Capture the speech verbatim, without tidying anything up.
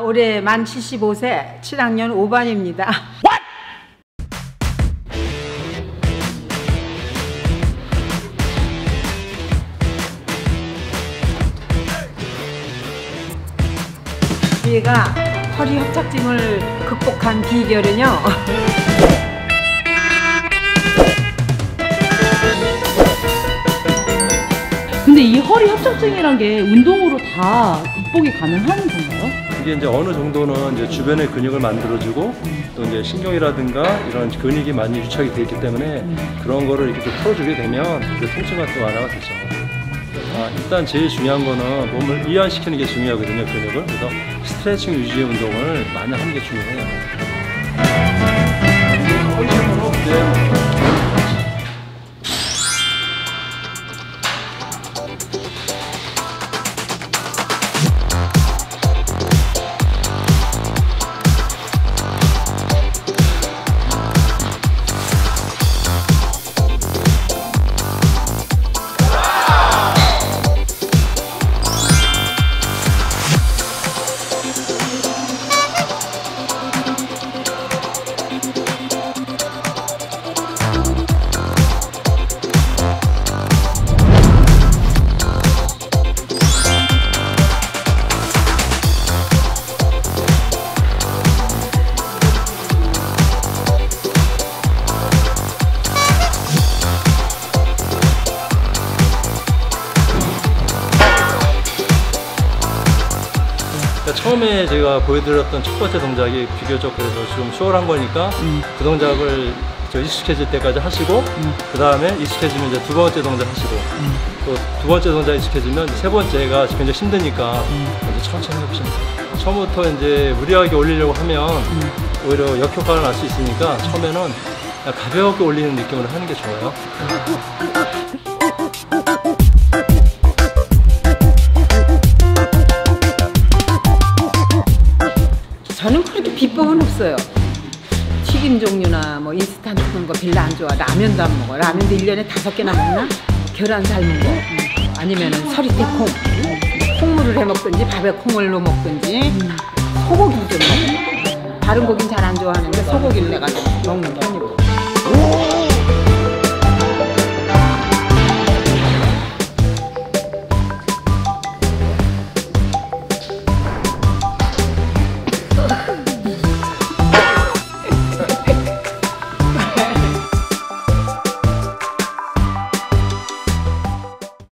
올해 만 칠십오 세 칠 학년 오 반입니다. 얘가 허리 협착증을 극복한 비결은요. 근데 이 허리 협착증이란 게 운동으로 다 극복이 가능한 건가요? 이게 이제 어느 정도는 이제 주변의 근육을 만들어주고 또 이제 신경이라든가 이런 근육이 많이 유착이 되어 있기 때문에 음. 그런 거를 이렇게 좀 풀어주게 되면 그 통증 같은 거 완화가 되죠. 아, 일단 제일 중요한 거는 몸을 이완시키는 게 중요하거든요, 근육을. 그래서 스트레칭 유지의 운동을 많이 하는 게 중요해요. 허리힘으로 네. 처음에 제가 보여드렸던 첫 번째 동작이 비교적 그래서 좀 수월한 거니까 음. 그 동작을 저 익숙해질 때까지 하시고 음. 그 다음에 익숙해지면 이제 두 번째 동작 하시고 음. 또 두 번째 동작 익숙해지면 세 번째가 굉장히 힘드니까 음. 이제 천천히 해보시면 돼요. 처음부터 이제 무리하게 올리려고 하면 음. 오히려 역효과가 날 수 있으니까 처음에는 가볍게 올리는 느낌으로 하는 게 좋아요. 저는 그렇게 비법은 없어요. 튀김 종류나 뭐 인스턴트 그런 거 별로 안 좋아. 라면도 안 먹어. 라면도 일 년에 다섯 개나 먹나? 계란 삶은 거. 아니면은 서리태 콩. 콩물을 해 먹든지 밥에 콩을 넣어 먹든지 소고기도 먹고. 다른 고기는 잘 안 좋아하는데 소고기를 내가 먹는 편이고.